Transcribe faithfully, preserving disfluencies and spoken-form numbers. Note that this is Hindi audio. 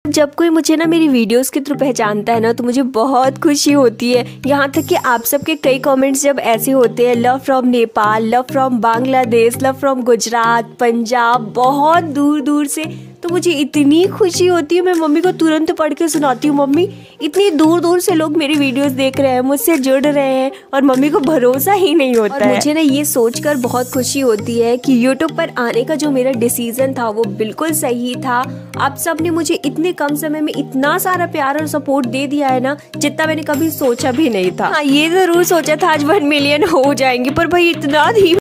जब कोई मुझे ना मेरी वीडियोस के थ्रू पहचानता है ना तो मुझे बहुत खुशी होती है। यहाँ तक कि आप सबके कई कमेंट्स जब ऐसे होते हैं, love from Nepal, love from Bangladesh, love from Gujarat, Punjab, बहुत दूर दूर से, तो मुझे इतनी खुशी होती है। मैं मम्मी को तुरंत पढ़ के सुनाती हूँ, मम्मी इतनी दूर दूर से लोग मेरी वीडियोस देख रहे हैं, मुझसे जुड़ रहे हैं, और मम्मी को भरोसा ही नहीं होता और है। मुझे ना ये सोचकर बहुत खुशी होती है कि यूट्यूब पर आने का जो मेरा डिसीजन था वो बिल्कुल सही था। आप सब ने मुझे इतने कम समय में इतना सारा प्यार और सपोर्ट दे दिया है ना, जितना मैंने कभी सोचा भी नहीं था। हाँ, ये जरूर सोचा था आज वन मिलियन हो जाएंगे, पर भाई इतना धीमे